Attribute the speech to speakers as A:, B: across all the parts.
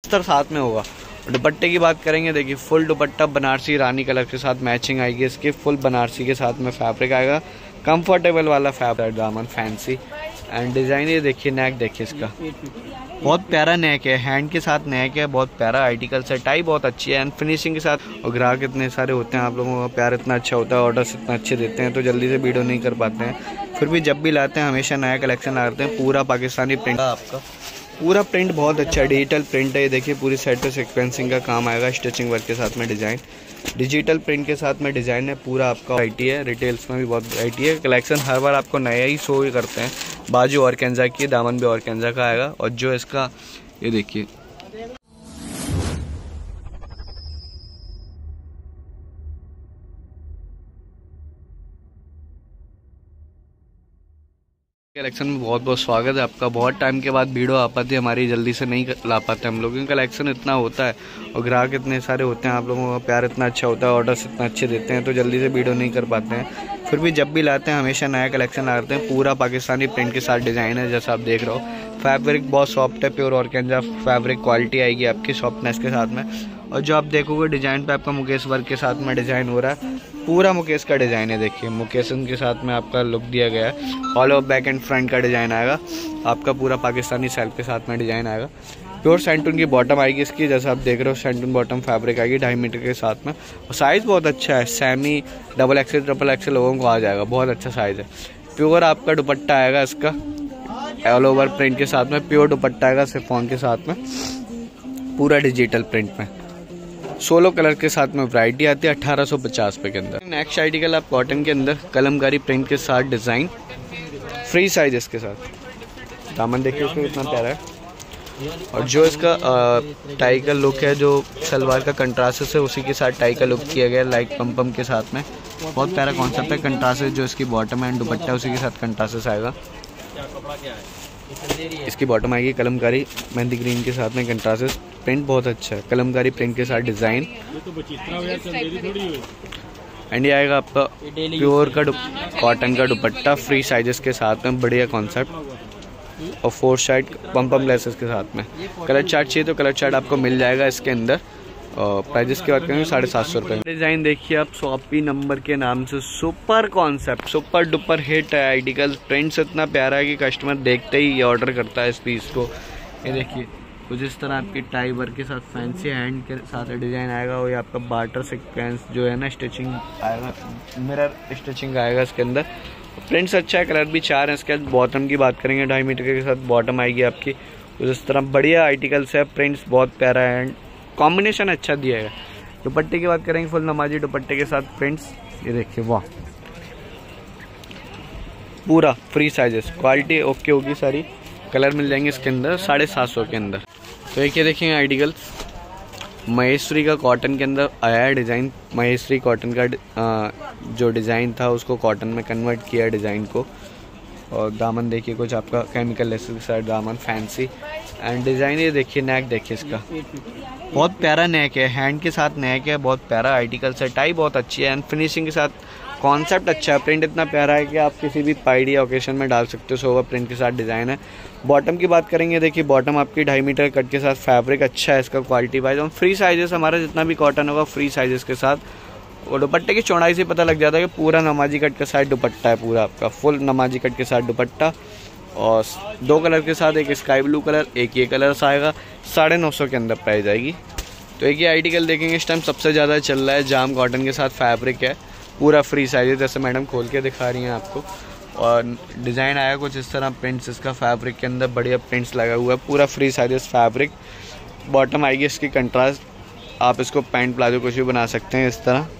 A: अस्तर साथ में होगा। दुपट्टे की बात करेंगे, देखिए फुल दुपट्टा बनारसी रानी कलर के साथ मैचिंग आएगी इसकी, फुल बनारसी के साथ में फैब्रिक आएगा, कंफर्टेबल वाला फैब्रिक दामन फैंसी एंड डिज़ाइन। ये देखिए नेक देखिए इसका, बहुत प्यारा नेक है, हैंड के साथ नेक है, बहुत प्यारा आर्टिकल से, टाई बहुत अच्छी है एंड फिनिशिंग के साथ। और ग्राहक इतने सारे होते हैं, आप लोगों का प्यार इतना अच्छा होता है, ऑर्डर्स इतना अच्छे देते हैं तो जल्दी से वीडियो नहीं कर पाते हैं, फिर भी जब भी लाते हैं हमेशा नया कलेक्शन लाते हैं। पूरा पाकिस्तानी प्रिंट आपका, पूरा प्रिंट बहुत अच्छा डिजिटल प्रिंट है। ये देखिए पूरी सेट पे सीक्वेंसिंग का काम आएगा, स्टिचिंग वर्क के साथ में डिज़ाइन, डिजिटल प्रिंट के साथ में डिज़ाइन है। पूरा आपका वैरायटी है, रिटेल्स में भी बहुत वैरायटी है। कलेक्शन हर बार आपको नया ही शो ही करते हैं। बाजू ऑर्गेन्जा की, दामन भी ऑर्गेन्जा का आएगा। और जो इसका ये देखिए कलेक्शन में बहुत बहुत स्वागत है आपका। बहुत टाइम के बाद वीडियो आ पाती है हमारी, जल्दी से नहीं ला पाते हम लोग, क्योंकि कलेक्शन इतना होता है और ग्राहक इतने सारे होते हैं, आप लोगों का प्यार इतना अच्छा होता है, ऑर्डर्स इतना अच्छे देते हैं तो जल्दी से वीडियो नहीं कर पाते हैं, फिर भी जब भी लाते हैं हमेशा नया कलेक्शन लाते हैं। पूरा पाकिस्तानी प्रिंट के साथ डिज़ाइन है, जैसा आप देख रहे हो। फैब्रिक बहुत सॉफ्ट है, प्योर ऑर्गेन्जा फैब्रिक क्वालिटी आएगी आपकी सॉफ्टनेस के साथ में। और जो आप देखोगे डिज़ाइन पे आपका मुकेश वर्क के साथ में डिज़ाइन हो रहा है, पूरा मुकेश का डिज़ाइन है। देखिए मुकेश के साथ में आपका लुक दिया गया है, all over back and front का डिज़ाइन आएगा आपका, पूरा पाकिस्तानी सेल्फ के साथ में डिज़ाइन आएगा। प्योर सैंटून की बॉटम आएगी इसकी, जैसा आप देख रहे हो सैंटून बॉटम फैब्रिक आएगी 2.5 मीटर के साथ में। और साइज़ बहुत अच्छा है, semi double XL triple XL लोगों को आ जाएगा, बहुत अच्छा साइज़ है। प्योर आपका दुपट्टा आएगा इसका, ऑल ओवर प्रिंट के साथ में, प्योर दुपट्टा आएगा शिफॉन के साथ में, पूरा डिजिटल प्रिंट में। 16 कलर के साथ में वैरायटी आती है 1850 रुपये के अंदर। नेक्स्ट आर्टिकल आप कॉटन के अंदर कलमकारी प्रिंट के साथ डिज़ाइन, फ्री साइजेस के साथ। दामन देखिए इसका कितना प्यारा है। और जो इसका टाई का लुक है, जो सलवार का कंट्रास्ट है उसी के साथ टाई का लुक किया गया लाइक पम के साथ में, बहुत प्यारा कॉन्सेप्ट है। कंट्रास्ट जो इसकी बॉटम एंड दुपट्टा उसी के साथ कंट्रास्ट आएगा। इसकी बॉटम आएगी कलमकारी मेहंदी ग्रीन के साथ में, कंट्रास्ट प्रिंट बहुत अच्छा है, कलमकारी प्रिंट के साथ डिज़ाइन। एंड ये आएगा आपका प्योर का कॉटन का दुपट्टा, फ्री साइजेस के साथ में, बढ़िया कॉन्सेप्ट और 4 साइड पम लेसेस के साथ में। कलर चार्ट चाहिए तो कलर चार्ट आपको मिल जाएगा इसके अंदर। और प्राइजेस की बात करेंगे 750 रुपये। डिज़ाइन देखिए आप, शॉपी नंबर के नाम से, super concept, super duper hit है आर्टिकल। प्रिंट्स इतना प्यारा है कि कस्टमर देखते ही ये ऑर्डर करता है इस पीस को। ये देखिए कुछ इस तरह आपकी टाई वर्क के साथ फैंसी हैंड के साथ डिज़ाइन आएगा। और ये आपका बार्टर सीक्वेंस जो है ना, स्टिचिंग आएगा, मिरर स्टिचिंग आएगा इसके अंदर। प्रिंट्स अच्छा है, कलर भी 4 है इसके। बॉटम की बात करेंगे 2.5 मीटर के साथ बॉटम आएगी आपकी, कुछ इस तरह बढ़िया आर्टिकल्स है, प्रिंट्स बहुत प्यारा है एंड कॉम्बिनेशन अच्छा दिया है। दुपट्टे की बात करेंगे, फुल नमाजी दुपट्टे के साथ प्रिंट्स। ये देखिए वाह, पूरा फ्री साइजेस, क्वालिटी ओके होगी सारी। कलर मिल जाएंगे इसके अंदर 750 के अंदर। तो एक ये देखेंगे आर्टिकल महेश्वरी का कॉटन के अंदर आया है डिज़ाइन। महेश्वरी कॉटन का जो डिज़ाइन था उसको कॉटन में कन्वर्ट किया डिज़ाइन को। और दामन देखिए कुछ आपका केमिकल लेसेस के साथ दामन फैंसी एंड डिज़ाइन। ये देखिए नेक देखिए इसका, बहुत प्यारा नेक है, हैंड के साथ नेक है, बहुत प्यारा आर्टिकल है। टाई बहुत अच्छी है एंड फिनिशिंग के साथ कॉन्सेप्ट अच्छा है। प्रिंट इतना प्यारा है कि आप किसी भी पार्टी या ओकेशन में डाल सकते हो। सोवर प्रिंट के साथ डिज़ाइन है। बॉटम की बात करेंगे, देखिए बॉटम आपकी 2.5 मीटर कट के साथ, फैब्रिक अच्छा है इसका क्वालिटी वाइज। और फ्री साइजेस हमारा जितना भी कॉटन होगा फ्री साइजेस के साथ। और दुपट्टे की चौड़ाई से पता लग जाता है कि पूरा नमाजी कट के साथ दुपट्टा है, पूरा आपका फुल नमाजी कट के साथ दुपट्टा। और 2 कलर के साथ, एक स्काई ब्लू कलर, एक ये कलर आएगा। 950 के अंदर प्राइस आएगी। तो एक ये आर्टिकल देखेंगे इस टाइम सबसे ज़्यादा चल रहा है, जाम कॉटन के साथ फैब्रिक है, पूरा फ्री साइज है, जैसे मैडम खोल के दिखा रही हैं आपको। और डिज़ाइन आया कुछ इस तरह, प्रिंट्स इसका फैब्रिक के अंदर बढ़िया प्रिंट्स लगा हुआ है, पूरा फ्री साइजेस फैब्रिक। बॉटम आएगी इसकी कंट्रास्ट, आप इसको पैंट प्लाजो कुछ भी बना सकते हैं। इस तरह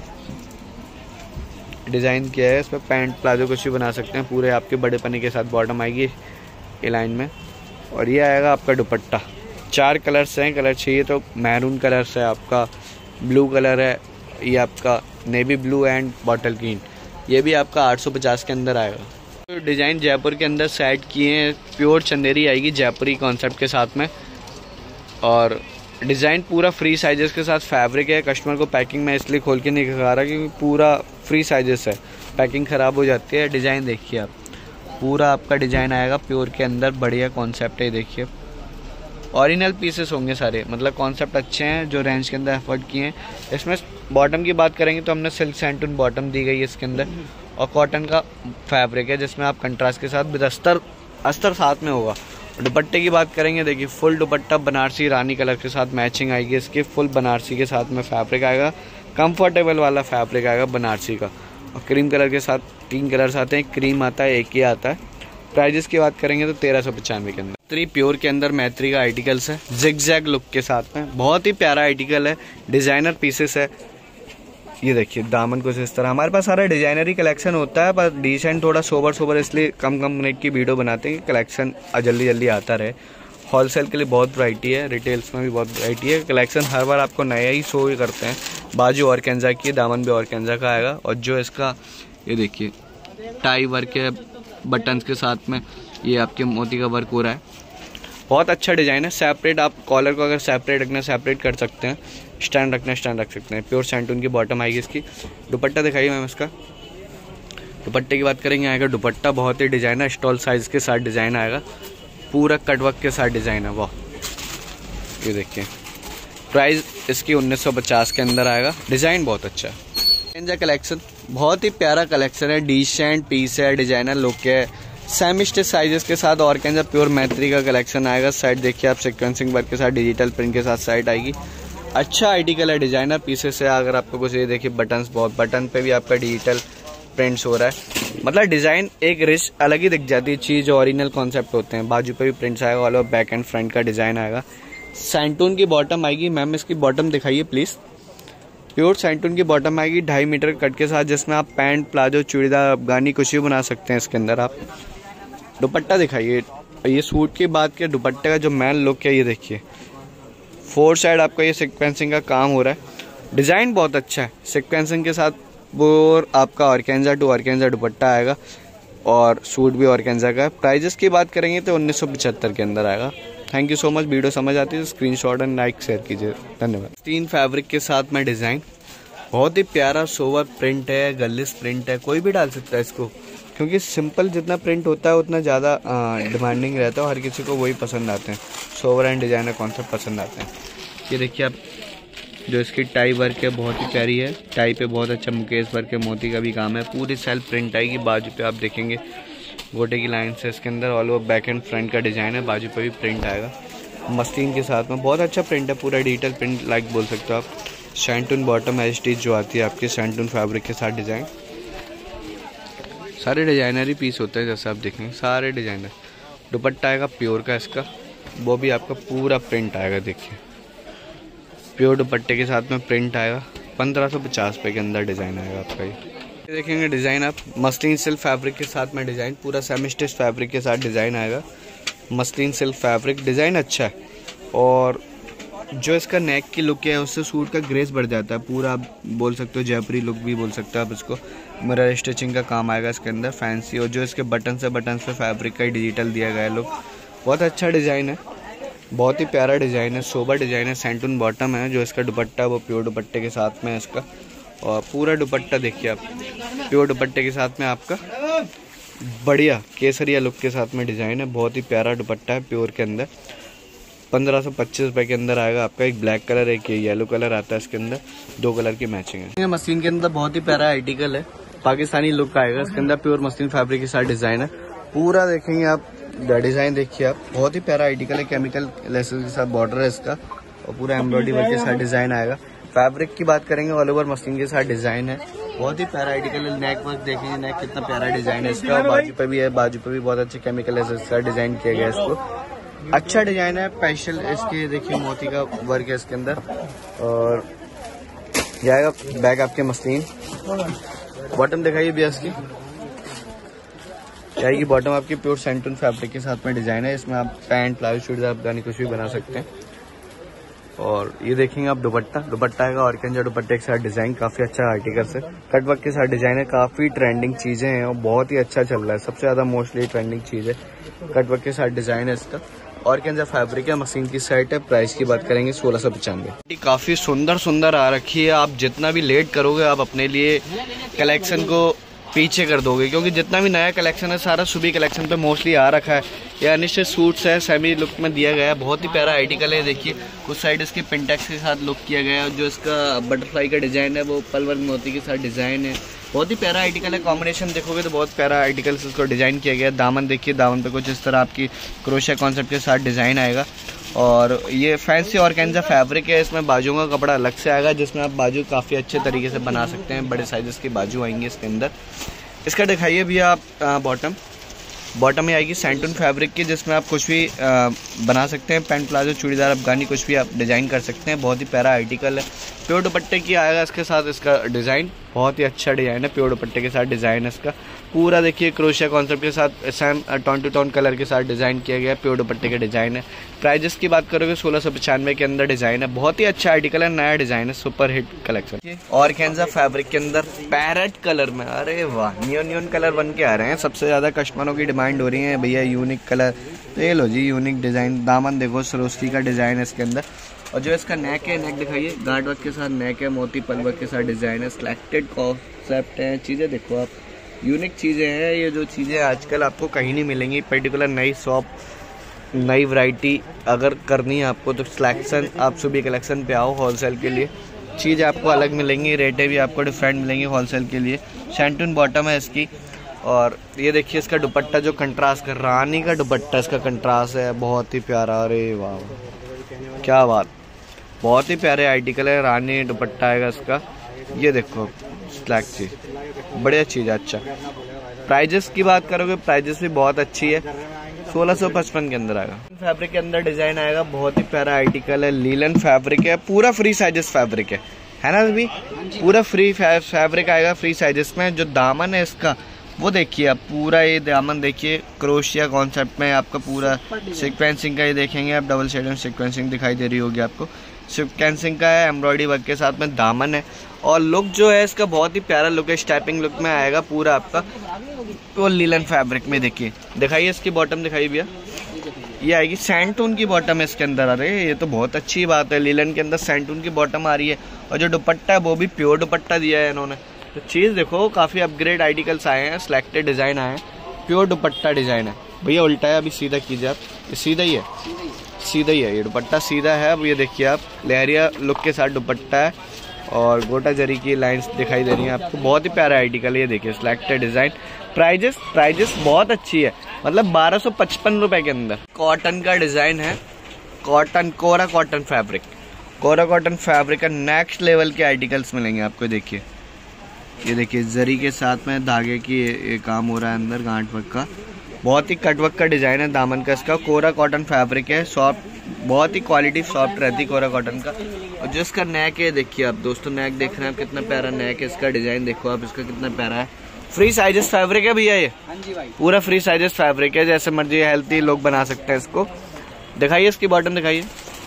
A: डिज़ाइन किया है, इस पर पैंट प्लाजो कुछ भी बना सकते हैं, पूरे आपके बड़े पन्नी के साथ बॉटम आएगी ए लाइन में। और ये आएगा आपका दुपट्टा। 4 कलर्स हैं, कलर चाहिए तो मैरून कलर है आपका, ब्लू कलर है, ये आपका navy blue and bottle green. ये भी आपका 850 के अंदर आएगा। तो डिज़ाइन जयपुर के अंदर सेट किए हैं, प्योर चंदेरी आएगी जयपुरी कॉन्सेप्ट के साथ में। और डिज़ाइन पूरा फ्री साइजेस के साथ फैब्रिक है। कस्टमर को पैकिंग में इसलिए खोल के नहीं दिखा रहा क्योंकि पूरा फ्री साइजेस है, पैकिंग ख़राब हो जाती है। डिज़ाइन देखिए आप, पूरा आपका डिज़ाइन आएगा प्योर के अंदर, बढ़िया कॉन्सेप्ट है। देखिए ओरिजिनल पीसेस होंगे सारे, मतलब कॉन्सेप्ट अच्छे हैं जो रेंज के अंदर एफर्ट किए हैं। इसमें बॉटम की बात करेंगे तो हमने सिल्क सैंटून बॉटम दी गई है इसके अंदर, और कॉटन का फैब्रिक है जिसमें आप कंट्रास्ट के साथ विद अस्तर साथ में होगा। दुपट्टे की बात करेंगे, देखिए फुल दुपट्टा बनारसी रानी कलर के साथ मैचिंग आएगी इसकी, फुल बनारसी के साथ में फैब्रिक आएगा, कंफर्टेबल वाला फैब्रिक आएगा बनारसी का। और क्रीम कलर के साथ 3 कलर्स आते हैं, क्रीम आता है, एक ही आता है। प्राइजेस की बात करेंगे तो 1395 के अंदर। 3 प्योर के अंदर मैत्री का आर्टिकल्स है, जिगजैग लुक के साथ में, बहुत ही प्यारा आर्टिकल है, डिजाइनर पीसेस है। ये देखिए दामन कुछ इस तरह, हमारे पास सारा डिजाइनरी कलेक्शन होता है, पर डिसेंट थोड़ा सोबर इसलिए कम रेट की वीडियो बनाते हैं कि कलेक्शन जल्दी आता रहे। होलसेल के लिए बहुत वैरायटी है, रिटेल्स में भी बहुत वैरायटी है, कलेक्शन हर बार आपको नया ही शो ही करते हैं। बाजू ऑर्गेन्जा की, दामन भी ऑर्गेन्जा का आएगा, और जो इसका ये देखिए टाई वर्क है बटन्स के साथ में, ये आपके मोती का वर्क हो रहा है, बहुत अच्छा डिजाइन है। सेपरेट आप कॉलर को अगर सेपरेट रखना सेपरेट कर सकते हैं, स्टैंड रखना स्टैंड रख सकते हैं। प्योर सैंटून की बॉटम आएगी इसकी। दुपट्टा दिखाइए मैम इसका। दुपट्टे की बात करेंगे, आएगा दुपट्टा बहुत ही डिजाइन है, स्टॉल साइज के साथ डिजाइन आएगा, पूरा कटवर्क के साथ डिजाइन है। वाह, ये देखिए प्राइस इसकी 1950 के अंदर आएगा। डिजाइन बहुत अच्छा है। ऑर्गेन्जा कलेक्शन बहुत ही प्यारा कलेक्शन है, डिसेंट पीस है, डिजाइनर लुक है, सेमी स्टिच साइजेस के साथ ऑर्गेन्जा प्योर मैत्री का कलेक्शन आएगा। साइड देखिए आप सीक्वेंसिंग वर्क के साथ डिजिटल प्रिंट के साथ साइड आएगी। अच्छा आर्टिकल है, डिजाइनर पीसेस है। अगर आपको कुछ ये देखिए बटन्स, बहुत बटन पे भी आपका डिजिटल प्रिंट्स हो रहा है, मतलब डिजाइन एक रिच अलग ही दिख जाती है चीज, ओरिजिनल कॉन्सेप्ट होते हैं। बाजू पे भी प्रिंट्स आएगा, all over back and front का डिजाइन आएगा। सैंटून की बॉटम आएगी। मैम इसकी बॉटम दिखाइए प्लीज। प्योर सैंटून की बॉटम आएगी 2.5 मीटर कट के साथ, जिसमें आप पैंट, प्लाजो, चूड़ीदार, अफगानी कुछ भी बना सकते हैं इसके अंदर आप। दुपट्टा दिखाइए। ये सूट की बात की, दुपट्टे का जो मैन लुक है ये देखिए, 4 साइड आपका ये सीक्वेंसिंग का काम हो रहा है, डिजाइन बहुत अच्छा है। सीक्वेंसिंग के साथ वो आपका ऑर्गेन्जा टू ऑर्गेन्जा दुपट्टा आएगा, और सूट भी ऑर्गेन्जा का है। प्राइजेस की बात करेंगे तो 1975 के अंदर आएगा। Thank you so much. Video समझ आती है तो स्क्रीनशॉट एंड लाइक शेयर कीजिए। धन्यवाद। 3 फैब्रिक के साथ में डिजाइन, बहुत ही प्यारा सोवर प्रिंट है, गलिस प्रिंट है, कोई भी डाल सकता है इसको, क्योंकि सिंपल जितना प्रिंट होता है उतना ज़्यादा डिमांडिंग रहता है, हर किसी को वही पसंद आते हैं, सोवर एंड डिजाइनर कॉन्सेप्ट पसंद आते हैं। ये देखिए आप, जो इसकी टाई वर्क है बहुत ही प्यारी है, टाई पे बहुत अच्छा मुकेश वर्क है, मोती का भी काम है, पूरी सेल्फ प्रिंट आएगी। बाजू पे आप देखेंगे गोटे की लाइन से इसके अंदर all over back and front का डिजाइन है, बाजू पे भी प्रिंट आएगा मस्तीन के साथ में, बहुत अच्छा प्रिंट है, पूरा डिजिटल प्रिंट लाइक बोल सकते हो आप। सैंटून बॉटम है स्टिच जो आती है आपके सैंटून फैब्रिक के साथ डिजाइन, सारे डिजाइनर पीस होते हैं जैसे आप देखेंगे, सारे डिजाइनर। दुपट्टा आएगा प्योर का इसका, वो भी आपका पूरा प्रिंट आएगा, देखिए प्योर दुपट्टे के साथ में प्रिंट आएगा। 1550 रुपये के अंदर डिजाइन आएगा आपका। ये देखेंगे डिजाइन आप, मस्लिन सिल्क फैब्रिक के साथ में डिजाइन, पूरा सेमी स्टिच फैब्रिक के साथ डिजाइन आएगा। मस्लिन सिल्क फैब्रिक डिजाइन अच्छा है, और जो इसका नेक की लुक है उससे सूट का ग्रेस बढ़ जाता है, पूरा आप बोल सकते हो जयपुरी लुक भी बोल सकते हो आप इसको। मिरर स्टिचिंग का काम आएगा इसके अंदर फैंसी, और जो इसके बटन से बटन पे फैब्रिक का ही डिजिटल दिया गया है लुक, बहुत अच्छा डिजाइन है, बहुत ही प्यारा डिजाइन है, सोबर डिजाइन है। सैंटून बॉटम है, जो इसका दुपट्टा वो प्योर दुपट्टे के साथ में है इसका, और पूरा दुपट्टा देखिए आप, प्योर दुपट्टे के साथ में आपका बढ़िया केसरिया लुक के साथ में डिजाइन है, बहुत ही प्यारा दुपट्टा है प्योर के अंदर। 1525 रुपये के अंदर आएगा आपका। एक ब्लैक कलर, एक येलो कलर आता है इसके अंदर, 2 कलर की मैचिंग है। मशीन के अंदर बहुत ही प्यारा आर्टिकल है, पाकिस्तानी लुक आएगा इसके अंदर, प्योर मशीन फैब्रिक के साथ डिजाइन है, पूरा देखेंगे आप डिजाइन देखिए आप, बहुत ही प्यारा आर्टिकल है, केमिकल लेसेस के साथ बॉर्डर है इसका, और पूरा एम्ब्रॉयडरी वर्क के साथ डिजाइन आएगा। फैब्रिक की बात करेंगे ऑल ओवर मशीन के साथ डिजाइन है, बहुत ही प्यारा आर्टिकल है। नेक वर्क देखेंगे, नेक कितना प्यारा डिजाइन है इसका, बाजू पे भी है, बाजू पे भी बहुत अच्छे केमिकल लेसेस के साथ डिजाइन किया गया है इसको, अच्छा डिजाइन है। स्पेशल इसके देखिए मोती का वर्क है इसके अंदर, और जाएगा बैग आपके मसलिन। बॉटम दिखाइए भैया इसकी, जाएगी बॉटम आपकी प्योर सैंटून फैब्रिक के साथ में डिजाइन है, इसमें आप पैंट, प्लाजो, चूड़ीदार, अफगानी कुछ भी बना सकते हैं। और ये देखेंगे आप दुपट्टा आएगा ऑर्गेन्जा दुपट्टे के साथ डिजाइन, काफी अच्छा आर्टिकल है, कटवर्क के साथ डिजाइन है, काफी ट्रेंडिंग चीजें हैं और बहुत ही अच्छा चल रहा है, सबसे ज्यादा मोस्टली ट्रेंडिंग चीज है, कटवर्क के साथ डिजाइन है इसका। ऑर्गेन्जा फैब्रिक है, मशीन की सेट है। प्राइस की बात करेंगे 1695। काफी सुंदर आ रखी है, आप जितना भी लेट करोगे आप अपने लिए कलेक्शन को पीछे कर दोगे, क्योंकि जितना भी नया कलेक्शन है सारा सुबह कलेक्शन पे मोस्टली आ रखा है। ये अनिश्चित सूट्स है, सेमी लुक में दिया गया है, बहुत ही प्यारा आर्टिकल है। देखिए कुछ साइड इसके पिंटेक्स के साथ लुक किया गया है, और जो इसका बटरफ्लाई का डिज़ाइन है वो पलवर मोती के साथ डिज़ाइन है। बहुत ही प्यारा आर्टिकल है, कॉम्बिनेशन देखोगे तो बहुत प्यारा आर्टिकल से इसको डिज़ाइन किया गया है। दामन देखिए, दामन पे कुछ इस तरह आपकी क्रोशिया कॉन्सेप्ट के साथ डिज़ाइन आएगा, और ये फैंसी ऑर्गेन्जा फैब्रिक है। इसमें बाजू का कपड़ा अलग से आएगा, जिसमें आप बाजू काफ़ी अच्छे तरीके से बना सकते हैं। बड़े साइज़ की बाजू आएंगे इसके अंदर। इसका दिखाइए भैया आप बॉटम में आएगी सैंटून फैब्रिक की, जिसमें आप कुछ भी बना सकते हैं। पैंट प्लाजो, चूड़ीदार, अफगानी कुछ भी आप डिज़ाइन कर सकते हैं। बहुत ही प्यारा आर्टिकल है। प्योर दुपट्टे की आएगा इसके साथ इसका डिज़ाइन, बहुत ही अच्छा डिज़ाइन है। प्योर दुपट्टे के साथ डिज़ाइन है इसका पूरा। देखिए क्रोशिया कॉन्सेप्ट के साथ same tone two tone colour के साथ डिज़ाइन किया गया है। प्योर दुपट्टे के डिज़ाइन है। प्राइजेस की बात करोगे 1695 के अंदर डिज़ाइन है। बहुत ही अच्छा आर्टिकल है, नया डिज़ाइन है, super hit collection. Organza fabric के अंदर पैरेट कलर में, अरे वाह, नियॉन कलर बन के आ रहे हैं। सबसे ज़्यादा कस्टमरों की डिमांड हो रही है भैया यूनिक कलर, तो ये लो जी यूनिक डिज़ाइन। दामन देखो सरोस्की का डिज़ाइन है इसके अंदर, और जो इसका नेक है, नेक दिखाइए, गार्ड वर्क के साथ नेक है, मोती पलवर्क के साथ डिज़ाइन है। सिलेक्टेड कॉन्सेप्ट है, चीज़ें देखो आप, यूनिक चीज़ें हैं। ये जो चीज़ें आजकल आपको कहीं नहीं मिलेंगी। पर्टिकुलर नई शॉप, नई वैरायटी अगर करनी है आपको तो सिलेक्शन आप सुबह कलेक्शन पे आओ। होलसेल के लिए चीज़ें आपको अलग मिलेंगी, रेटें भी आपको डिफरेंट मिलेंगी होलसेल के लिए। सैंटून बॉटम है इसकी, और ये देखिए इसका दुपट्टा जो कंट्रास्ट कर, रानी का दुपट्टा इसका कंट्रास्ट है, बहुत ही प्यारा। अरे वाह क्या बात, बहुत ही प्यारे आर्टिकल है। रानी दुपट्टा आएगा इसका, ये देखो स्लैक चीज़, बढ़िया चीज़ है। अच्छा प्राइजेस की बात करोगे, प्राइजेस भी बहुत अच्छी है। 1655 के अंदर आएगा। फैब्रिक के अंदर डिज़ाइन आएगा, बहुत ही प्यारा आर्टिकल है। लीलन फैब्रिक है, पूरा फ्री साइजेस फैब्रिक है ना भी, पूरा फ्री फैब्रिक आएगा फ्री साइजेस में। जो दामन है इसका वो देखिए आप, पूरा ये दामन देखिए क्रोशिया कॉन्सेप्ट में आपका पूरा सीक्वेंसिंग का, ये देखेंगे आप डबल शेड में सीक्वेंसिंग दिखाई दे रही होगी आपको। सीक्वेंसिंग का है, एम्ब्रॉयडरी वर्क के साथ में दामन है, और लुक जो है इसका बहुत ही प्यारा लुक है। स्टैपिंग लुक में आएगा पूरा आपका, तो लीलन फैब्रिक में। देखिए दिखाइए इसकी बॉटम, दिखाइए भैया, ये आएगी सैंटून की बॉटम है इसके अंदर। अरे ये तो बहुत अच्छी बात है, लीलन के अंदर सैंटून की बॉटम आ रही है, और जो दुपट्टा है वो भी प्योर दुपट्टा दिया है इन्होंने। तो चीज़ देखो, काफ़ी अपग्रेड आर्टिकल्स आए हैं, सिलेक्टेड डिज़ाइन आए हैं, प्योर दुपट्टा डिज़ाइन है। भैया उल्टा है, अभी सीधा कीजिए आप, ये सीधा ही है, सीधा ही है, ये दुपट्टा सीधा है। अब ये देखिए आप, लहरिया लुक के साथ दुपट्टा है, और गोटा जरी की लाइंस दिखाई दे रही हैं आपको। बहुत ही प्यारा आर्टिकल है, ये देखिए सिलेक्टेड डिज़ाइन। प्राइजेस बहुत अच्छी है, मतलब 1255 रुपये के अंदर। कॉटन का डिज़ाइन है, कॉटन, कोरा कॉटन फैब्रिक, कोरा कॉटन फैब्रिक का नेक्स्ट लेवल के आर्टिकल्स मिलेंगे आपको। देखिए ये देखिए जरी के साथ में धागे की ये काम हो रहा है अंदर, गांठ वर्क का, बहुत ही कटवर्क का डिज़ाइन है दामन का इसका। कोरा कॉटन फैब्रिक है, सॉफ्ट, बहुत ही क्वालिटी सॉफ्ट रहती है कोरा कॉटन का। और जो इसका नेक है देखिए आप दोस्तों, नेक देख रहे हैं आप, कितना प्यारा नेक है इसका। डिज़ाइन देखो आप इसका कितना प्यारा है। फ्री साइजेस फैब्रिक है भैया, ये पूरा फ्री साइजेस फैब्रिक है, जैसे मर्जी हेल्थी लोग बना सकते हैं इसको। दिखाइए इसकी बॉटम, दिखाइए,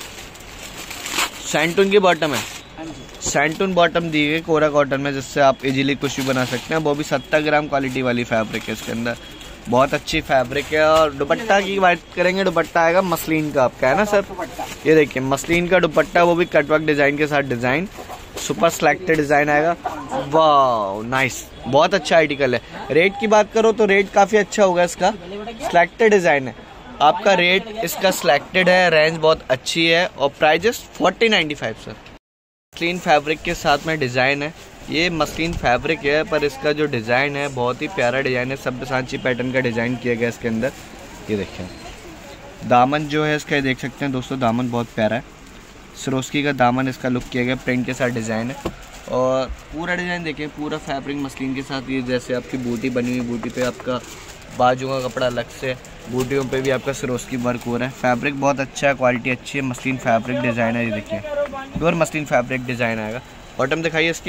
A: सैंटून की बॉटम है, सैंटून बॉटम दी गई कोरा कॉटन में, जिससे आप इजीली कुछ भी बना सकते हैं। वो भी 70 ग्राम क्वालिटी वाली फैब्रिक है इसके अंदर, बहुत अच्छी फैब्रिक है। और दुपट्टा की बात करेंगे, दुपट्टा आएगा मसलिन का आपका, है ना सर। ये देखिए मसलिन का दुपट्टा, वो भी कटवर्क डिजाइन के साथ डिजाइन, सुपर सिलेक्टेड डिजाइन आएगा। वाह नाइस, बहुत अच्छा आर्टिकल है। रेट की बात करो तो रेट काफी अच्छा होगा इसका, सिलेक्टेड डिजाइन है आपका। रेट इसका सिलेक्टेड है, रेंज बहुत अच्छी है, और प्राइजेस 4095 सर। मसलिन फैब्रिक के साथ में डिज़ाइन है, ये मसलिन फैब्रिक है, पर इसका जो डिज़ाइन है बहुत ही प्यारा डिज़ाइन है। सब्यसाची पैटर्न का डिज़ाइन किया गया इसके अंदर। ये देखिए दामन जो है इसका, ये देख सकते हैं दोस्तों, दामन बहुत प्यारा है। सरोस्की का दामन इसका लुक किया गया, प्रिंट के साथ डिज़ाइन है। और पूरा डिज़ाइन देखिए, पूरा फैब्रिक मसलिन के साथ। ये जैसे आपकी बूटी बनी हुई, बूटी पे आपका बाजू का कपड़ा अलग से, बूटियों पे भी आपका सरोस्की वर्क हो रहा है। फैब्रिक बहुत अच्छा है, क्वालिटी अच्छी है, मसलिन फैब्रिक डिज़ाइन है। ये देखिए प्योर मसलिन फैब्रिक डिज़ाइन आएगा। बॉटम दिखाइए इसकी,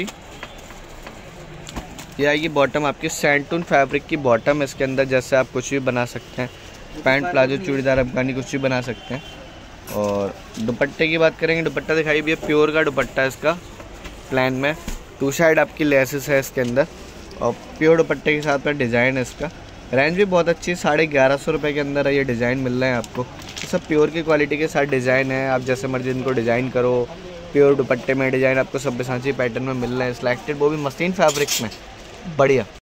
A: ये आएगी बॉटम आपकी सैंटून फैब्रिक की बॉटम। इसके अंदर जैसे आप कुछ भी बना सकते हैं, पैंट प्लाजो चूड़ीदार अफगानी कुछ भी बना सकते हैं। और दुपट्टे की बात करेंगे, दुपट्टा दिखाइए भैया, प्योर का दुपट्टा है इसका, प्लान में 2 साइड आपकी लेसेस है इसके अंदर, और प्योर दुपट्टे के साथ में डिज़ाइन है इसका। रेंज भी बहुत अच्छी है, 1150 रुपये के अंदर ये डिज़ाइन मिल रहा है आपको। तो सब प्योर की क्वालिटी के साथ डिज़ाइन है, आप जैसे मर्जी इनको डिज़ाइन करो। प्योर दुपट्टे में डिज़ाइन आपको सब्यसाची पैटर्न में मिल रहे हैं, सिलेक्टेड, वो भी मसलिन फैब्रिक्स में, बढ़िया।